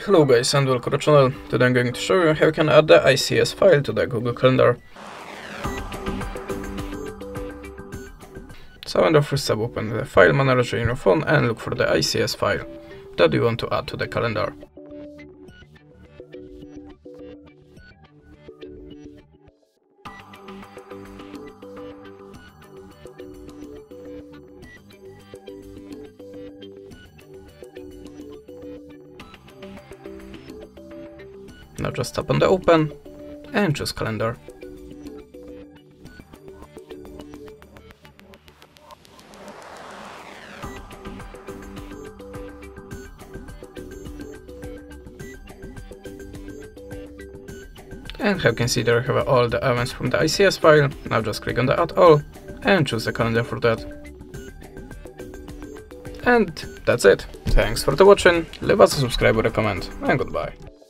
Hello guys and welcome to the channel. Today I'm going to show you how you can add the ICS file to the Google Calendar. So in the first step, open the file manager in your phone and look for the ICS file that you want to add to the calendar. Now just tap on the open and choose calendar. And how you can see there you have all the events from the ICS file. Now just click on the add all and choose the calendar for that. And that's it. Thanks for watching, leave us a subscribe or a comment, and goodbye.